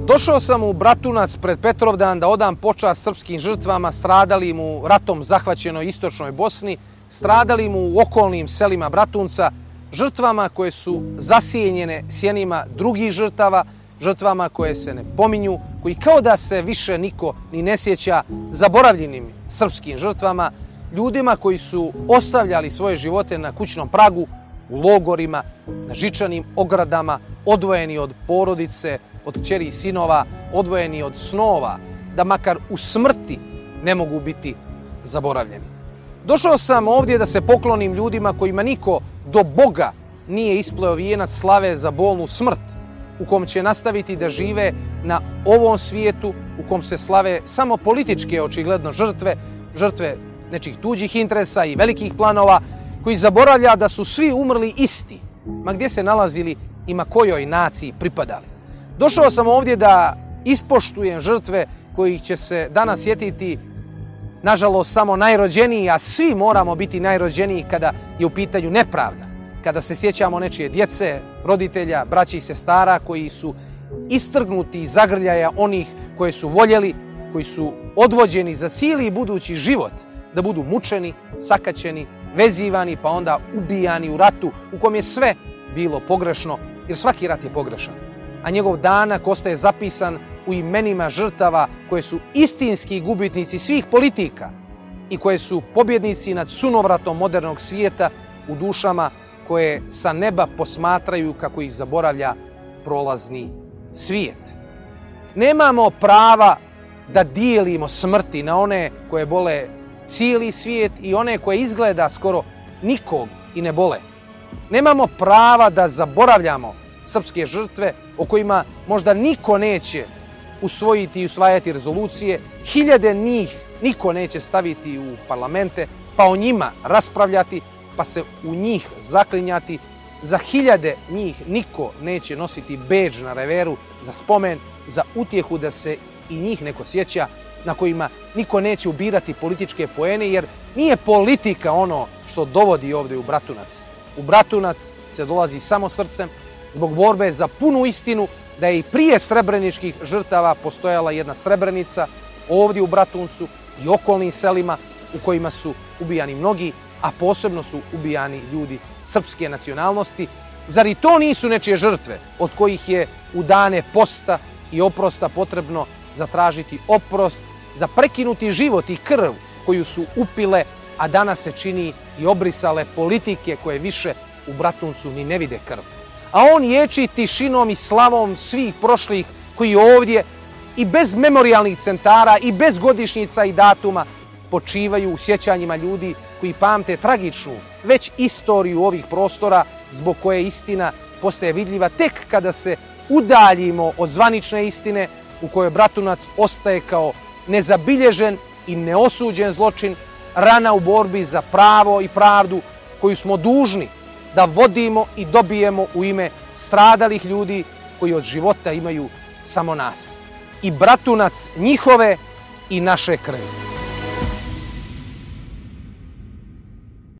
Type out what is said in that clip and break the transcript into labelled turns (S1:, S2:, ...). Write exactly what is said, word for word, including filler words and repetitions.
S1: Došao sam u Bratunac pred Petrovdan da odam počast srpskim žrtvama stradalim u ratom zahvaćenoj istočnoj Bosni, stradalim u okolnim selima Bratunca, žrtvama koje su zasijenjene sjenima drugih žrtava, žrtvama koje se ne pominju, koji kao da se više niko ni ne sjeća, zaboravljenim srpskim žrtvama, ljudima koji su ostavljali svoje živote na kućnom pragu, u logorima, na žičanim ogradama, odvojeni od porodice, od kćeri i sinova, odvojeni od snova, da makar u smrti ne mogu biti zaboravljeni. Došao sam ovdje da se poklonim ljudima kojima niko do Boga nije ispleo vijenac slave za bolnu smrt, u kom će nastaviti da žive na ovom svijetu, u kom se slave samo političke očigledno žrtve, žrtve nečih tuđih interesa i velikih planova, koji zaboravlja da su svi umrli isti, ma gdje se nalazili i ma kojoj naciji pripadali. Došao sam ovdje da ispoštujem žrtve kojih će se danas sjetiti, nažalost, samo najrođeniji, a svi moramo biti najrođeniji kada je u pitanju nepravda. Kada se sjećamo nečije djece, roditelja, braća i sestara koji su istrgnuti iz zagrljaja onih koje su voljeli, koji su odvođeni za cijeli budući život da budu mučeni, sakaćeni, vezivani, pa onda ubijani u ratu u kom je sve bilo pogrešno, jer svaki rat je pogrešan. A njegov danak ostaje zapisan u imenima žrtava koje su istinski gubitnici svih politika i koje su pobjednici nad sunovratom modernog svijeta u dušama koje sa neba posmatraju kako ih zaboravlja prolazni svijet. Nemamo prava da dijelimo smrti na one koje bole cijeli svijet i one koje izgleda skoro nikog i ne bole. Nemamo prava da zaboravljamo srpske žrtve o kojima možda niko neće usvojiti i usvajati rezolucije, hiljade njih niko neće staviti u parlamente, pa o njima raspravljati, pa se u njih zaklinjati. Za hiljade njih niko neće nositi bedž na reveru za spomen, za utjehu da se i njih neko sjeća, na kojima niko neće ubirati političke poene, jer nije politika ono što dovodi ovdje u Bratunac. U Bratunac se dolazi samo srcem, zbog borbe za punu istinu da je i prije srebreničkih žrtava postojala jedna Srebrenica ovdje u Bratuncu i okolnim selima u kojima su ubijani mnogi, a posebno su ubijani ljudi srpske nacionalnosti. Zar i to nisu nečije žrtve od kojih je u dane posta i oprosta potrebno zatražiti oprost, za prekinuti život i krv koju su upile, a danas se čini i obrisale politike koje više u Bratuncu ni ne vide krv. A on ječi tišinom i slavom svih prošlih koji ovdje i bez memorijalnih centara i bez godišnjica i datuma počivaju u sjećanjima ljudi koji pamte tragičnu već istoriju ovih prostora, zbog koje istina postaje vidljiva tek kada se udaljimo od zvanične istine u kojoj Bratunac ostaje kao nezabilježen i neosuđen zločin, rana u borbi za pravo i pravdu koju smo dužni da vodimo i dobijemo u ime stradalih ljudi koji od života imaju samo nas. I Bratunac njihove i naše krvi.